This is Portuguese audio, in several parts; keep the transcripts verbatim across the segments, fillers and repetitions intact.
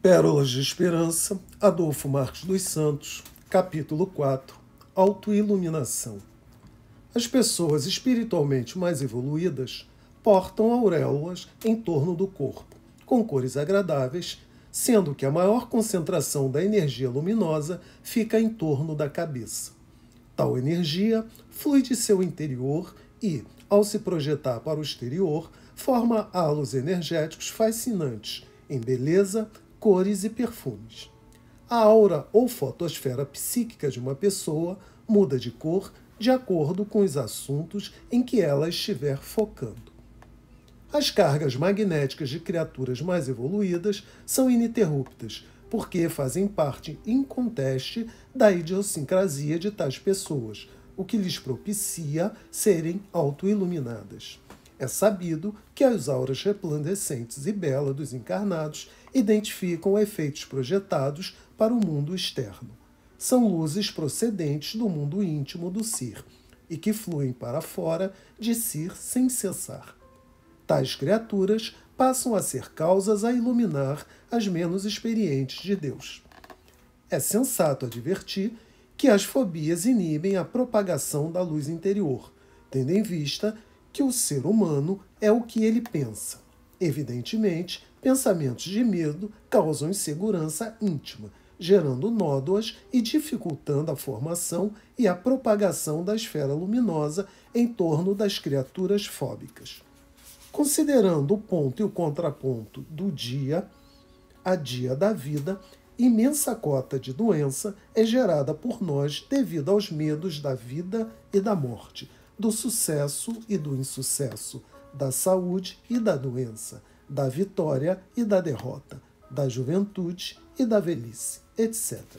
Pérolas de Esperança, Adolfo Marques dos Santos, capítulo quatro, Autoiluminação. As pessoas espiritualmente mais evoluídas portam auréolas em torno do corpo, com cores agradáveis, sendo que a maior concentração da energia luminosa fica em torno da cabeça. Tal energia flui de seu interior e, ao se projetar para o exterior, forma halos energéticos fascinantes em beleza, cores e perfumes. A aura ou fotosfera psíquica de uma pessoa muda de cor de acordo com os assuntos em que ela estiver focando. As cargas magnéticas de criaturas mais evoluídas são ininterruptas, porque fazem parte inconteste da idiosincrasia de tais pessoas, o que lhes propicia serem autoiluminadas. É sabido que as auras resplandecentes e belas dos encarnados identificam efeitos projetados para o mundo externo. São luzes procedentes do mundo íntimo do ser e que fluem para fora de si sem cessar. Tais criaturas passam a ser causas a iluminar as menos experientes de Deus. É sensato advertir que as fobias inibem a propagação da luz interior, tendo em vista que o ser humano é o que ele pensa. Evidentemente, pensamentos de medo causam insegurança íntima, gerando nódoas e dificultando a formação e a propagação da esfera luminosa em torno das criaturas fóbicas. Considerando o ponto e o contraponto do dia a dia da vida, imensa cota de doença é gerada por nós devido aos medos da vida e da morte, do sucesso e do insucesso, da saúde e da doença, da vitória e da derrota, da juventude e da velhice, etcétera.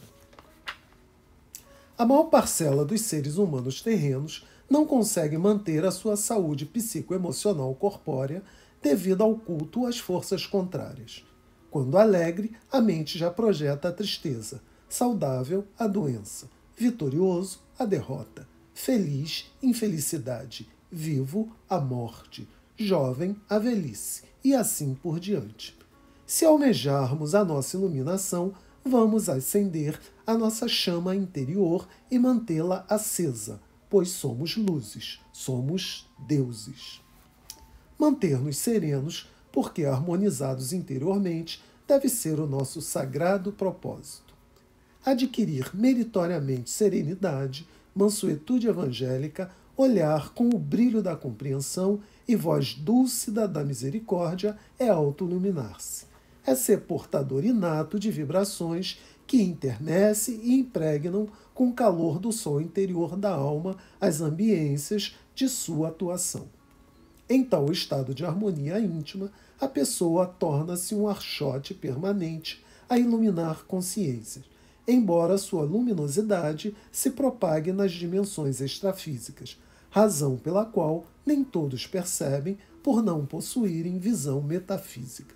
A maior parcela dos seres humanos terrenos não consegue manter a sua saúde psicoemocional corpórea devido ao culto às forças contrárias. Quando alegre, a mente já projeta a tristeza, saudável, a doença, vitorioso, a derrota, feliz, infelicidade, vivo, a morte, jovem, a velhice, e assim por diante. Se almejarmos a nossa iluminação, vamos acender a nossa chama interior e mantê-la acesa, pois somos luzes, somos deuses. Manter-nos serenos, porque harmonizados interiormente, deve ser o nosso sagrado propósito. Adquirir meritoriamente serenidade, mansuetude evangélica, olhar com o brilho da compreensão e voz dúlcida da misericórdia é autoiluminar-se. É ser portador inato de vibrações que internecem e impregnam com o calor do sol interior da alma as ambiências de sua atuação. Em tal estado de harmonia íntima, a pessoa torna-se um archote permanente a iluminar consciências, embora sua luminosidade se propague nas dimensões extrafísicas, razão pela qual nem todos percebem por não possuírem visão metafísica.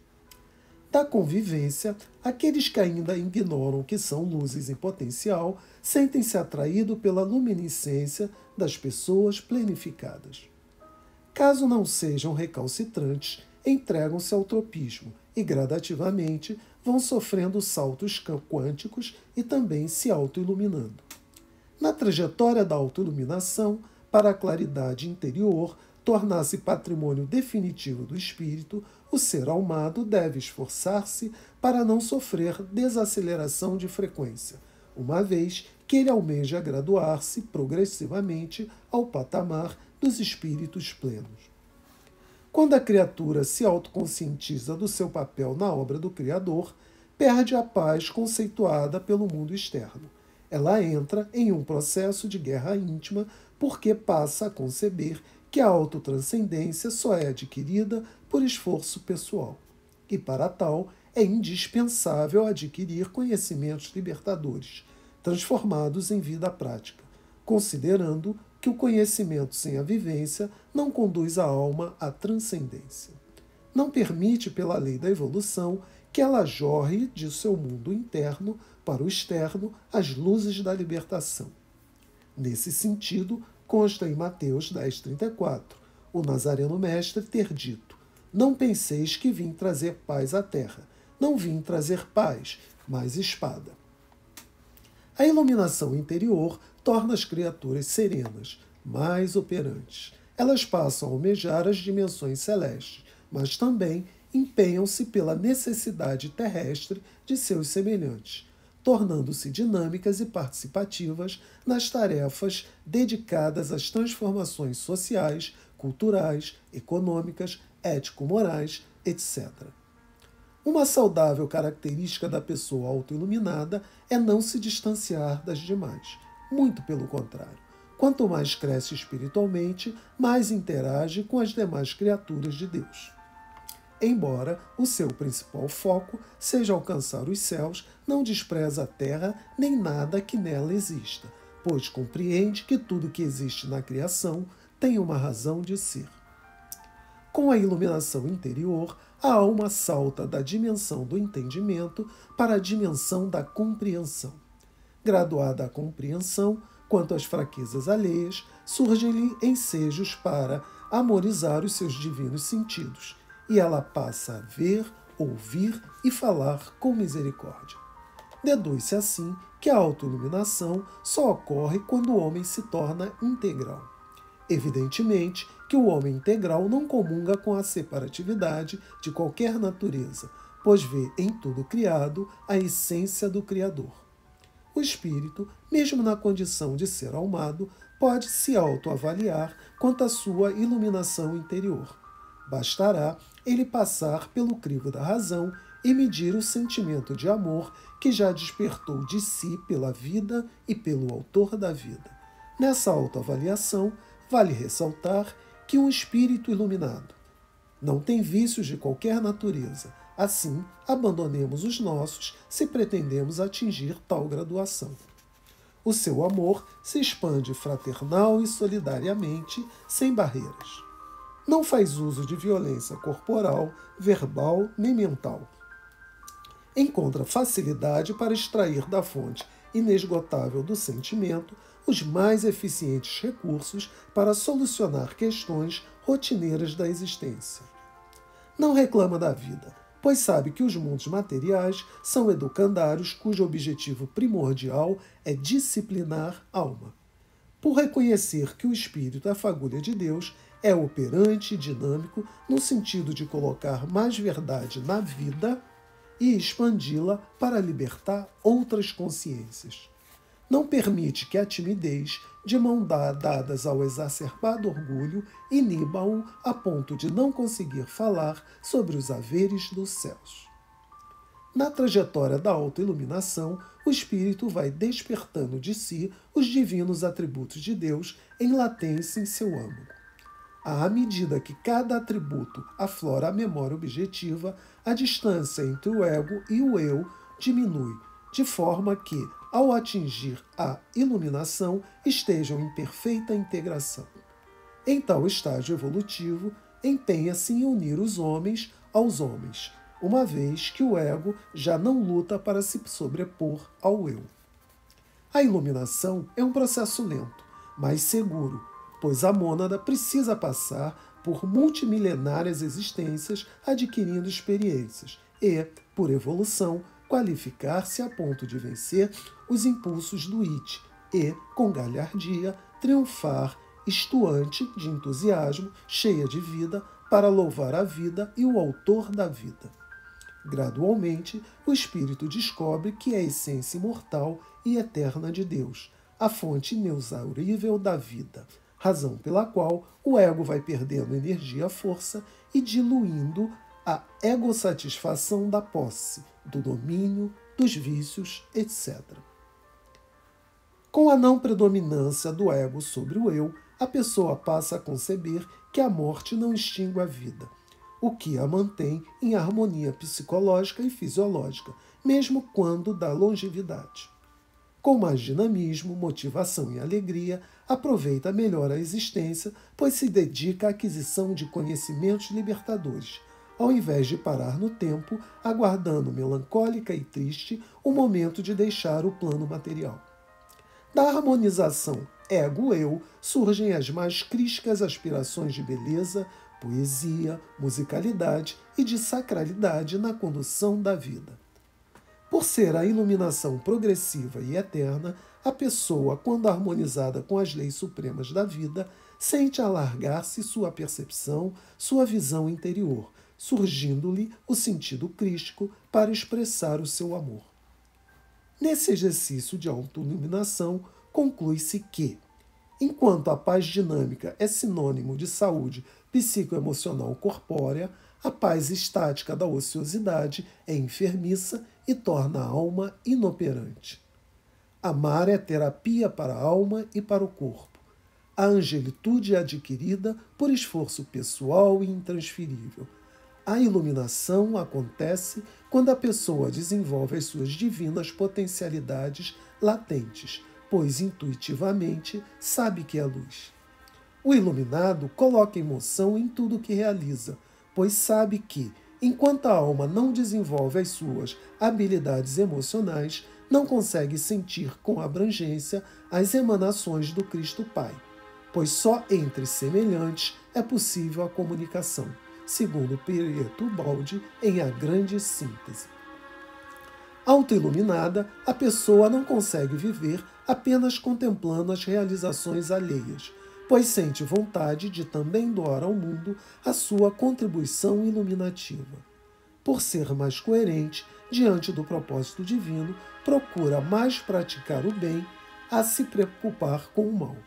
Da convivência, aqueles que ainda ignoram que são luzes em potencial sentem-se atraídos pela luminiscência das pessoas plenificadas. Caso não sejam recalcitrantes, entregam-se ao tropismo e, gradativamente, vão sofrendo saltos quânticos e também se autoiluminando. Na trajetória da autoiluminação, para a claridade interior tornar-se patrimônio definitivo do espírito, o ser almado deve esforçar-se para não sofrer desaceleração de frequência, uma vez que ele almeja graduar-se progressivamente ao patamar dos espíritos plenos. Quando a criatura se autoconscientiza do seu papel na obra do Criador, perde a paz conceituada pelo mundo externo. Ela entra em um processo de guerra íntima porque passa a conceber que a autotranscendência só é adquirida por esforço pessoal. E para tal, é indispensável adquirir conhecimentos libertadores, transformados em vida prática, considerando que o conhecimento sem a vivência não conduz a alma à transcendência. Não permite, pela lei da evolução, que ela jorre de seu mundo interno para o externo as luzes da libertação. Nesse sentido, consta em Mateus dez, trinta e quatro, o Nazareno Mestre ter dito: não penseis que vim trazer paz à terra. Não vim trazer paz, mas espada. A iluminação interior torna as criaturas serenas, mais operantes. Elas passam a almejar as dimensões celestes, mas também empenham-se pela necessidade terrestre de seus semelhantes, tornando-se dinâmicas e participativas nas tarefas dedicadas às transformações sociais, culturais, econômicas, ético-morais, etcétera. Uma saudável característica da pessoa autoiluminada é não se distanciar das demais. Muito pelo contrário. Quanto mais cresce espiritualmente, mais interage com as demais criaturas de Deus. Embora o seu principal foco seja alcançar os céus, não despreza a terra nem nada que nela exista, pois compreende que tudo que existe na criação tem uma razão de ser. Com a iluminação interior, a alma salta da dimensão do entendimento para a dimensão da compreensão. Graduada a compreensão, quanto às fraquezas alheias, surgem-lhe ensejos para amorizar os seus divinos sentidos, e ela passa a ver, ouvir e falar com misericórdia. Deduz-se assim que a autoiluminação só ocorre quando o homem se torna integral. Evidentemente que o homem integral não comunga com a separatividade de qualquer natureza, pois vê em tudo criado a essência do Criador. O espírito, mesmo na condição de ser almado, pode se autoavaliar quanto à sua iluminação interior. Bastará ele passar pelo crivo da razão e medir o sentimento de amor que já despertou de si pela vida e pelo autor da vida. Nessa autoavaliação, vale ressaltar que um espírito iluminado não tem vícios de qualquer natureza. Assim, abandonemos os nossos se pretendemos atingir tal graduação. O seu amor se expande fraternal e solidariamente, sem barreiras. Não faz uso de violência corporal, verbal nem mental. Encontra facilidade para extrair da fonte inesgotável do sentimento os mais eficientes recursos para solucionar questões rotineiras da existência. Não reclama da vida, pois sabe que os mundos materiais são educandários cujo objetivo primordial é disciplinar a alma. Por reconhecer que o espírito é a fagulha de Deus, é operante e dinâmico no sentido de colocar mais verdade na vida e expandi-la para libertar outras consciências. Não permite que a timidez, de mão dadas ao exacerbado orgulho, iniba-o a ponto de não conseguir falar sobre os haveres dos céus. Na trajetória da autoiluminação, o espírito vai despertando de si os divinos atributos de Deus em latência em seu âmago. À medida que cada atributo aflora a memória objetiva, a distância entre o ego e o eu diminui, de forma que, ao atingir a iluminação, estejam em perfeita integração. Em tal estágio evolutivo, empenha-se em unir os homens aos homens, uma vez que o ego já não luta para se sobrepor ao eu. A iluminação é um processo lento, mas seguro, pois a mônada precisa passar por multimilenárias existências adquirindo experiências e, por evolução, qualificar-se a ponto de vencer os impulsos do it e, com galhardia, triunfar, estuante de entusiasmo, cheia de vida, para louvar a vida e o autor da vida. Gradualmente, o espírito descobre que é a essência imortal e eterna de Deus, a fonte inexaurível da vida, razão pela qual o ego vai perdendo energia, força e diluindo a egossatisfação da posse, do domínio, dos vícios, etcétera. Com a não predominância do ego sobre o eu, a pessoa passa a conceber que a morte não extingue a vida, o que a mantém em harmonia psicológica e fisiológica, mesmo quando dá longevidade. Com mais dinamismo, motivação e alegria, aproveita melhor a existência, pois se dedica à aquisição de conhecimentos libertadores, ao invés de parar no tempo, aguardando melancólica e triste o momento de deixar o plano material. Da harmonização ego-eu surgem as mais crísticas aspirações de beleza, poesia, musicalidade e de sacralidade na condução da vida. Por ser a iluminação progressiva e eterna, a pessoa, quando harmonizada com as leis supremas da vida, sente alargar-se sua percepção, sua visão interior, surgindo-lhe o sentido crístico para expressar o seu amor. Nesse exercício de autoiluminação, conclui-se que, enquanto a paz dinâmica é sinônimo de saúde psicoemocional corpórea, a paz estática da ociosidade é enfermiça e torna a alma inoperante. Amar é terapia para a alma e para o corpo. A angelitude é adquirida por esforço pessoal e intransferível. A iluminação acontece quando a pessoa desenvolve as suas divinas potencialidades latentes, pois intuitivamente sabe que é luz. O iluminado coloca emoção em tudo o que realiza, pois sabe que, enquanto a alma não desenvolve as suas habilidades emocionais, não consegue sentir com abrangência as emanações do Cristo Pai, pois só entre semelhantes é possível a comunicação, segundo Pietro Baldi em A Grande Síntese. Autoiluminada, a pessoa não consegue viver apenas contemplando as realizações alheias, pois sente vontade de também doar ao mundo a sua contribuição iluminativa. Por ser mais coerente diante do propósito divino, procura mais praticar o bem a se preocupar com o mal.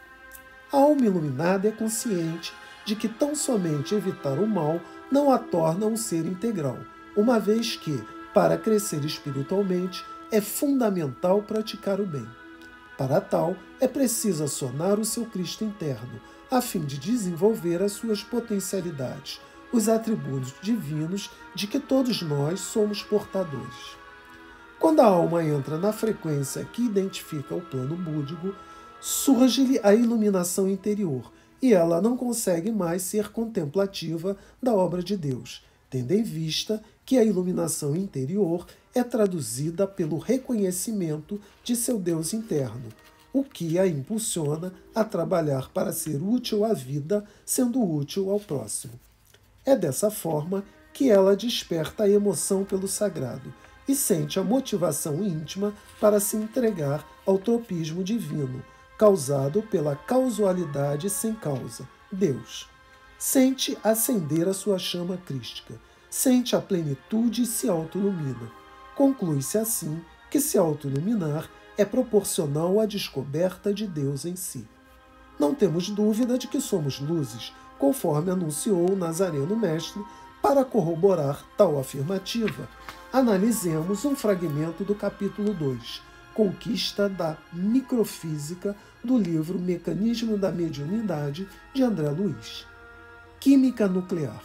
A alma iluminada é consciente de que tão somente evitar o mal não a torna um ser integral, uma vez que, para crescer espiritualmente, é fundamental praticar o bem. Para tal, é preciso acionar o seu Cristo interno, a fim de desenvolver as suas potencialidades, os atributos divinos de que todos nós somos portadores. Quando a alma entra na frequência que identifica o plano búdico, surge-lhe a iluminação interior, e ela não consegue mais ser contemplativa da obra de Deus, tendo em vista que a iluminação interior é traduzida pelo reconhecimento de seu Deus interno, o que a impulsiona a trabalhar para ser útil à vida, sendo útil ao próximo. É dessa forma que ela desperta a emoção pelo sagrado e sente a motivação íntima para se entregar ao tropismo divino, causado pela causalidade sem causa, Deus. Sente acender a sua chama crística, sente a plenitude e se autoilumina. Conclui-se assim que se autoiluminar é proporcional à descoberta de Deus em si. Não temos dúvida de que somos luzes, conforme anunciou o Nazareno Mestre. Para corroborar tal afirmativa, analisemos um fragmento do capítulo dois, Conquista da Microfísica, do livro Mecanismo da Mediunidade, de André Luiz. Química nuclear.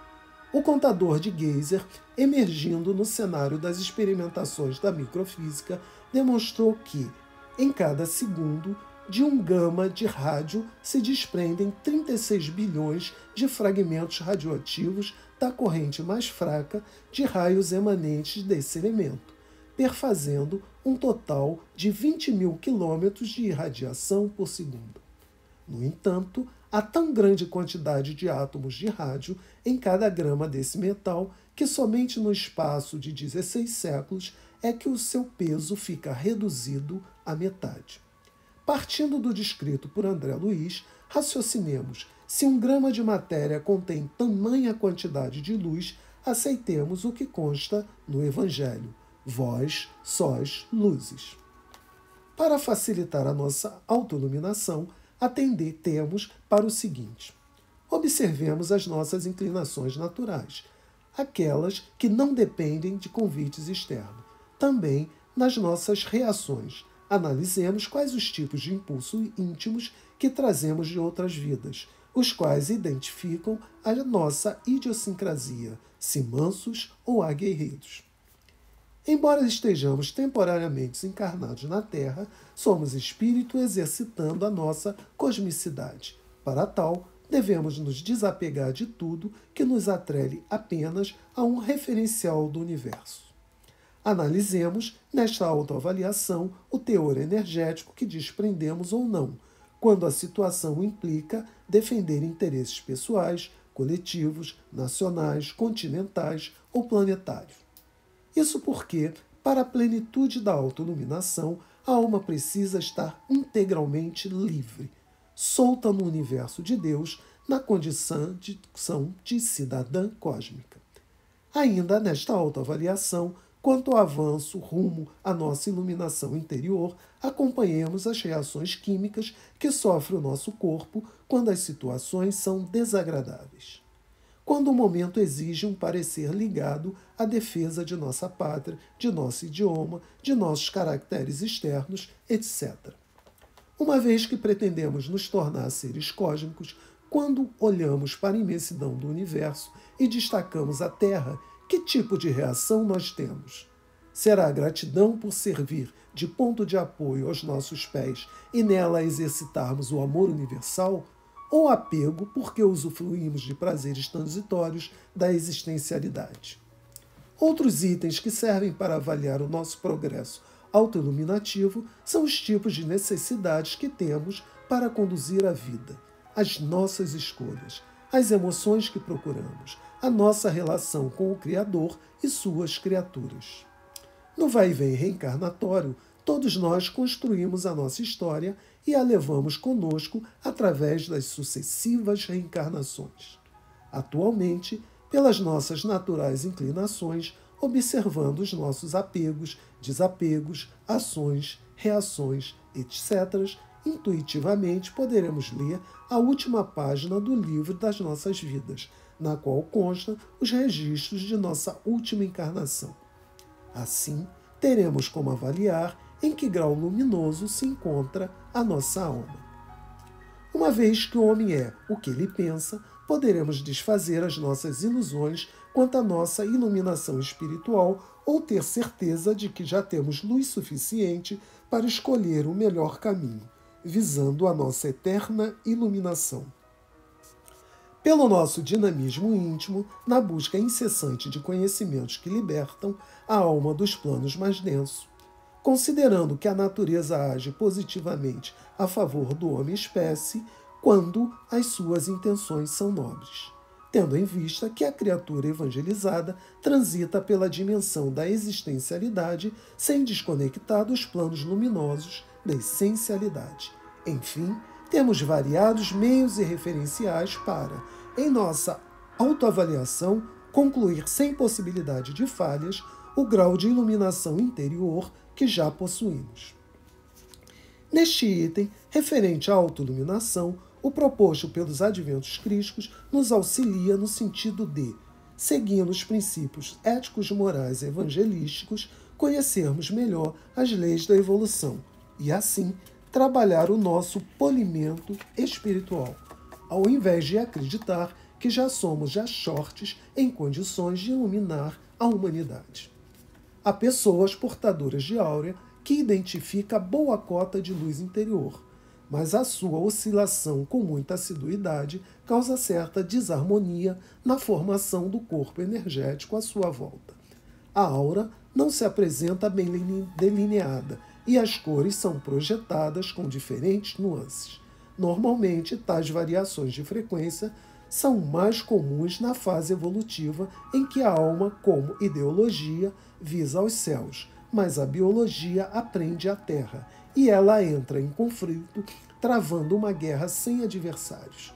O contador de Geiser, emergindo no cenário das experimentações da microfísica, demonstrou que, em cada segundo, de um gama de rádio se desprendem trinta e seis bilhões de fragmentos radioativos da corrente mais fraca de raios emanentes desse elemento, perfazendo um total de vinte mil quilômetros de irradiação por segundo. No entanto, há tão grande quantidade de átomos de rádio em cada grama desse metal que somente no espaço de dezesseis séculos é que o seu peso fica reduzido à metade. Partindo do descrito por André Luiz, raciocinemos: se um grama de matéria contém tamanha quantidade de luz, aceitemos o que consta no Evangelho: vós sois luzes. Para facilitar a nossa autoiluminação, atendemos para o seguinte: observemos as nossas inclinações naturais, aquelas que não dependem de convites externos. Também nas nossas reações, analisemos quais os tipos de impulsos íntimos que trazemos de outras vidas, os quais identificam a nossa idiosincrasia, se mansos ou aguerridos. Embora estejamos temporariamente encarnados na Terra, somos espírito exercitando a nossa cosmicidade. Para tal, devemos nos desapegar de tudo que nos atrele apenas a um referencial do universo. Analisemos, nesta autoavaliação, o teor energético que desprendemos ou não, quando a situação implica defender interesses pessoais, coletivos, nacionais, continentais ou planetários. Isso porque, para a plenitude da autoiluminação, a alma precisa estar integralmente livre, solta no universo de Deus, na condição de, de cidadã cósmica. Ainda nesta autoavaliação, quanto ao avanço rumo à nossa iluminação interior, acompanhemos as reações químicas que sofre o nosso corpo quando as situações são desagradáveis. Quando o momento exige um parecer ligado à defesa de nossa pátria, de nosso idioma, de nossos caracteres externos, etcétera. Uma vez que pretendemos nos tornar seres cósmicos, quando olhamos para a imensidão do universo e destacamos a Terra, que tipo de reação nós temos? Será a gratidão por servir de ponto de apoio aos nossos pés e nela exercitarmos o amor universal? Ou apego porque usufruímos de prazeres transitórios da existencialidade? Outros itens que servem para avaliar o nosso progresso autoiluminativo são os tipos de necessidades que temos para conduzir a vida, as nossas escolhas, as emoções que procuramos, a nossa relação com o Criador e suas criaturas. No vai-vem reencarnatório, todos nós construímos a nossa história e a levamos conosco através das sucessivas reencarnações. Atualmente, pelas nossas naturais inclinações, observando os nossos apegos, desapegos, ações, reações, etcétera, intuitivamente poderemos ler a última página do livro das nossas vidas, na qual constam os registros de nossa última encarnação. Assim, teremos como avaliar em que grau luminoso se encontra a nossa alma. Uma vez que o homem é o que ele pensa, poderemos desfazer as nossas ilusões quanto à nossa iluminação espiritual ou ter certeza de que já temos luz suficiente para escolher o melhor caminho, visando a nossa eterna iluminação. Pelo nosso dinamismo íntimo, na busca incessante de conhecimentos que libertam a alma dos planos mais densos, considerando que a natureza age positivamente a favor do homem-espécie quando as suas intenções são nobres, tendo em vista que a criatura evangelizada transita pela dimensão da existencialidade sem desconectar dos planos luminosos da essencialidade. Enfim, temos variados meios e referenciais para, em nossa autoavaliação, concluir sem possibilidade de falhas o grau de iluminação interior que já possuímos. Neste item, referente à autoiluminação, o proposto pelos adventos crísticos nos auxilia no sentido de, seguindo os princípios éticos, morais e evangelísticos, conhecermos melhor as leis da evolução e, assim, trabalhar o nosso polimento espiritual, ao invés de acreditar que já somos já shorts em condições de iluminar a humanidade. Há pessoas portadoras de áurea que identifica boa cota de luz interior, mas a sua oscilação com muita assiduidade causa certa desarmonia na formação do corpo energético à sua volta. A aura não se apresenta bem delineada e as cores são projetadas com diferentes nuances. Normalmente, tais variações de frequência são mais comuns na fase evolutiva em que a alma, como ideologia, visa aos céus, mas a biologia aprende a terra e ela entra em conflito, travando uma guerra sem adversários.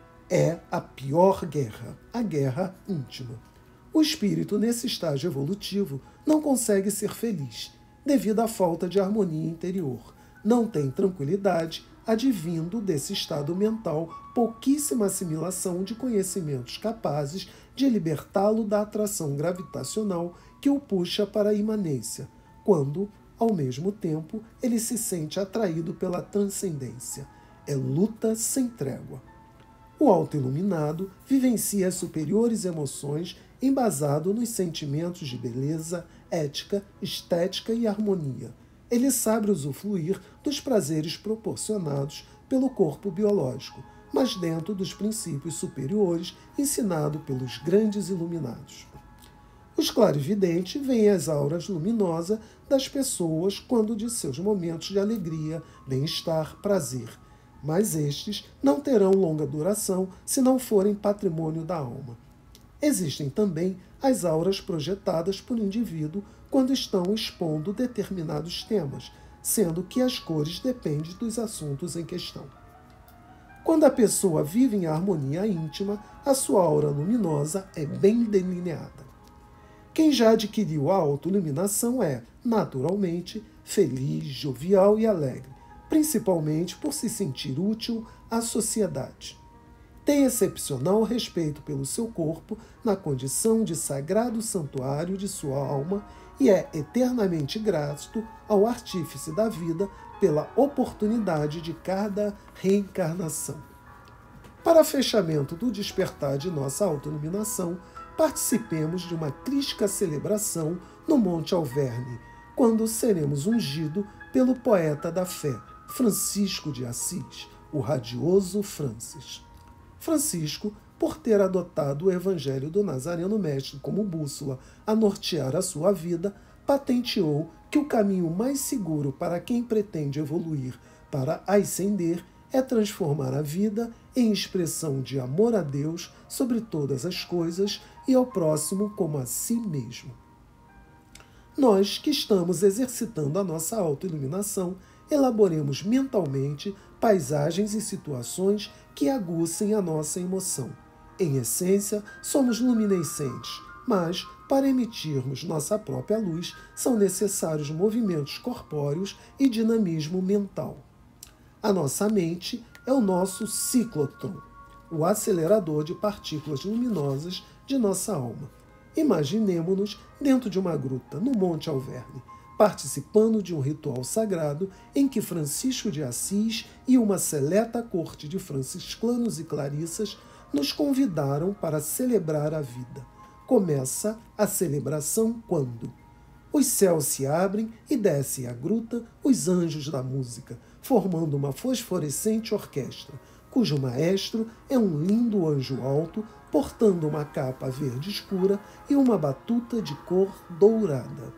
É a pior guerra, a guerra íntima. O espírito, nesse estágio evolutivo, não consegue ser feliz, devido à falta de harmonia interior. Não tem tranquilidade, advindo desse estado mental pouquíssima assimilação de conhecimentos capazes de libertá-lo da atração gravitacional que o puxa para a imanência, quando, ao mesmo tempo, ele se sente atraído pela transcendência. É luta sem trégua. O autoiluminado vivencia as superiores emoções embasado nos sentimentos de beleza, ética, estética e harmonia. Ele sabe usufruir dos prazeres proporcionados pelo corpo biológico, mas dentro dos princípios superiores ensinados pelos grandes iluminados. Os clarividentes veem as auras luminosas das pessoas quando de seus momentos de alegria, bem-estar, prazer. mas estes não terão longa duração se não forem patrimônio da alma. Existem também as auras projetadas por indivíduo quando estão expondo determinados temas, sendo que as cores dependem dos assuntos em questão. Quando a pessoa vive em harmonia íntima, a sua aura luminosa é bem delineada. Quem já adquiriu a autoiluminação é, naturalmente, feliz, jovial e alegre, principalmente por se sentir útil à sociedade. Tem excepcional respeito pelo seu corpo na condição de sagrado santuário de sua alma e é eternamente grato ao artífice da vida pela oportunidade de cada reencarnação. Para fechamento do despertar de nossa autoiluminação, participemos de uma crística celebração no Monte Alverne, quando seremos ungidos pelo poeta da fé, Francisco de Assis, o radioso Francis. Francisco, por ter adotado o Evangelho do Nazareno Mestre como bússola a nortear a sua vida, patenteou que o caminho mais seguro para quem pretende evoluir para ascender é transformar a vida em expressão de amor a Deus sobre todas as coisas e ao próximo como a si mesmo. Nós que estamos exercitando a nossa autoiluminação, elaboremos mentalmente paisagens e situações que aguçem a nossa emoção. Em essência, somos luminescentes, mas, para emitirmos nossa própria luz, são necessários movimentos corpóreos e dinamismo mental. A nossa mente é o nosso ciclotron, o acelerador de partículas luminosas de nossa alma. Imaginemo-nos dentro de uma gruta no Monte Alverne, participando de um ritual sagrado em que Francisco de Assis e uma seleta corte de franciscanos e clarissas nos convidaram para celebrar a vida. Começa a celebração quando os céus se abrem e descem à gruta os anjos da música, formando uma fosforescente orquestra, cujo maestro é um lindo anjo alto, portando uma capa verde escura e uma batuta de cor dourada.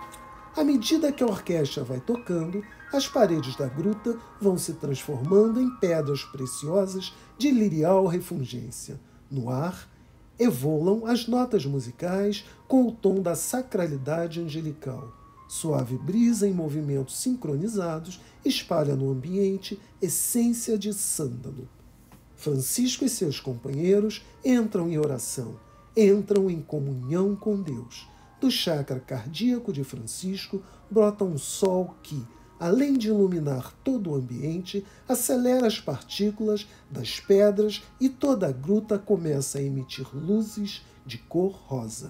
À medida que a orquestra vai tocando, as paredes da gruta vão se transformando em pedras preciosas de lirial refulgência. No ar, evolam as notas musicais com o tom da sacralidade angelical. Suave brisa em movimentos sincronizados espalha no ambiente essência de sândalo. Francisco e seus companheiros entram em oração, entram em comunhão com Deus. Do chakra cardíaco de Francisco brota um sol que, além de iluminar todo o ambiente, acelera as partículas das pedras e toda a gruta começa a emitir luzes de cor rosa.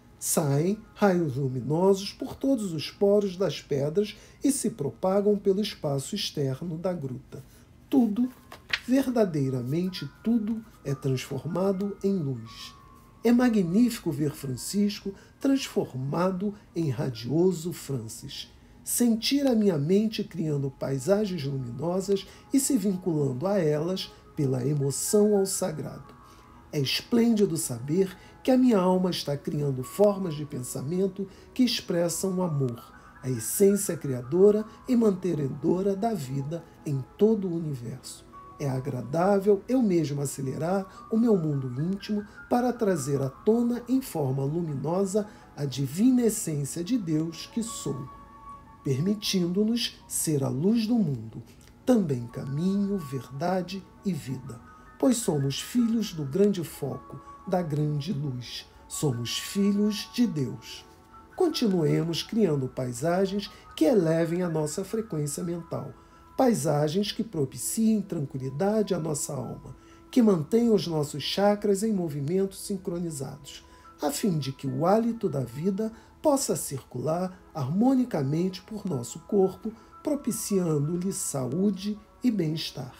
Saem raios luminosos por todos os poros das pedras e se propagam pelo espaço externo da gruta. Tudo, verdadeiramente tudo, é transformado em luz. É magnífico ver Francisco transformado em radioso Francis. Sentir a minha mente criando paisagens luminosas e se vinculando a elas pela emoção ao sagrado. É esplêndido saber que a minha alma está criando formas de pensamento que expressam o amor, a essência criadora e mantenedora da vida em todo o universo. É agradável eu mesmo acelerar o meu mundo íntimo para trazer à tona em forma luminosa a divina essência de Deus que sou, permitindo-nos ser a luz do mundo, também caminho, verdade e vida, pois somos filhos do grande foco, da grande luz. Somos filhos de Deus. Continuemos criando paisagens que elevem a nossa frequência mental, paisagens que propiciem tranquilidade à nossa alma, que mantenham os nossos chakras em movimentos sincronizados, a fim de que o hálito da vida possa circular harmonicamente por nosso corpo, propiciando-lhe saúde e bem-estar.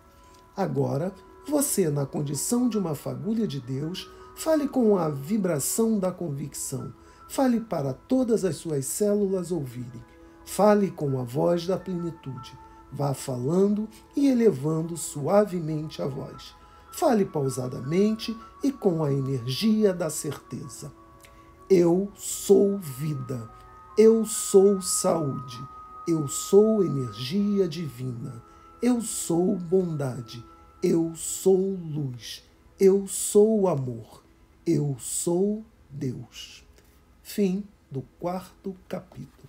Agora, você, na condição de uma fagulha de Deus, fale com a vibração da convicção, fale para todas as suas células ouvirem, fale com a voz da plenitude, vá falando e elevando suavemente a voz. Fale pausadamente e com a energia da certeza. Eu sou vida, eu sou saúde, eu sou energia divina, Eu sou bondade, eu sou luz, eu sou amor, eu sou Deus. Fim do quarto capítulo.